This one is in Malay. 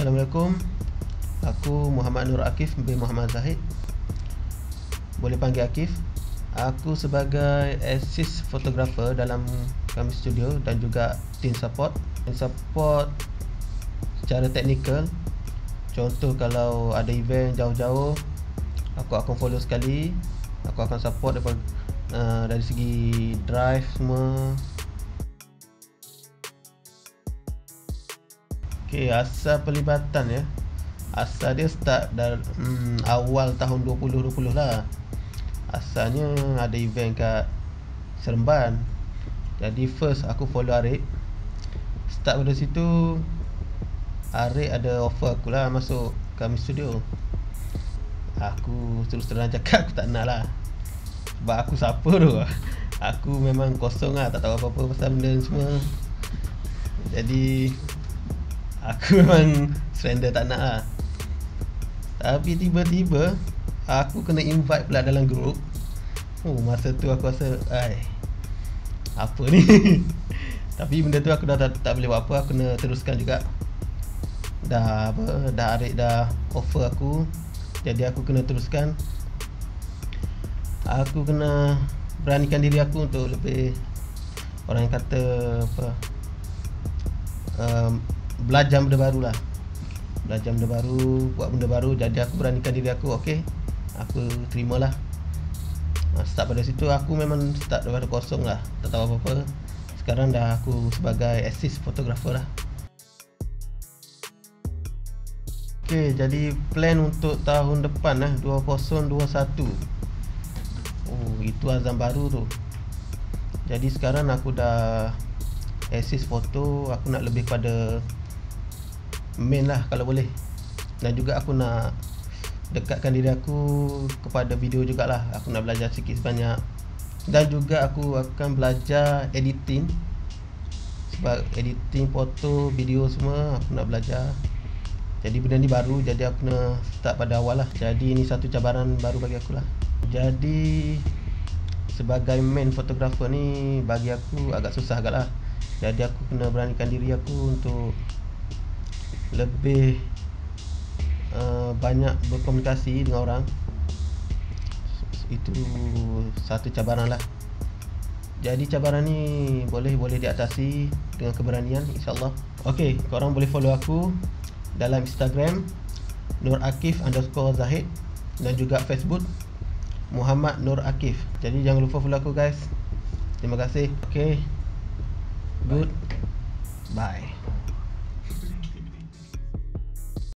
Assalamualaikum. Aku Muhammad Nur Akif bin Muhammad Zahid. Boleh panggil Akif. Aku sebagai assist photographer dalam kami studio dan juga team support. Team support secara teknikal. Contoh kalau ada event jauh-jauh, aku akan follow sekali. Aku akan support dari segi drive semua. Okay, asal pelibatan ya. Asal dia start dari awal tahun 2020 lah. Asalnya ada event kat Seremban. Jadi first aku follow Arik. Start pada situ, Arik ada offer aku lah masuk kami studio. Aku terus terang cakap aku tak nak lah. Sebab aku siapa tu. Aku memang kosong lah, tak tahu apa-apa pasal benda ni semua. Jadi aku memang surrender, tak nak lah. Tapi tiba-tiba aku kena invite pula dalam grup. Masa tu aku rasa apa ni. Tapi benda tu aku dah tak boleh buat apa. Aku kena teruskan juga. Dah Arik dah offer aku, jadi aku kena teruskan. Aku kena beranikan diri aku untuk lebih, orang yang kata apa, belajar benda baru lah. Belajar benda baru, buat benda baru. Jadi aku beranikan diri aku. Okay, aku terimalah. Start pada situ aku memang start daripada kosong lah, tak tahu apa-apa. Sekarang dah aku sebagai assist photographer lah. Okay, jadi plan untuk tahun depan 2021. Itu azam baru tu. Jadi sekarang aku dah assist foto. Aku nak lebih pada main lah kalau boleh. Dan juga aku nak dekatkan diri aku kepada video jugalah. Aku nak belajar sikit sebanyak. Dan juga aku akan belajar editing. Sebab editing foto, video semua aku nak belajar. Jadi benda ni baru, jadi aku kena start pada awal lah. Jadi ini satu cabaran baru bagi aku lah. Jadi sebagai main fotografer ni bagi aku agak susah agak lah. Jadi aku kena beranikan diri aku untuk lebih banyak berkomunikasi dengan orang. Itu satu cabaran lah. Jadi cabaran ni boleh diatasi dengan keberanian, insyaAllah. Okay, korang boleh follow aku dalam Instagram nurakif_zahid dan juga Facebook Muhammad Nur Akif. Jadi jangan lupa follow aku guys. Terima kasih. Okay, good, bye.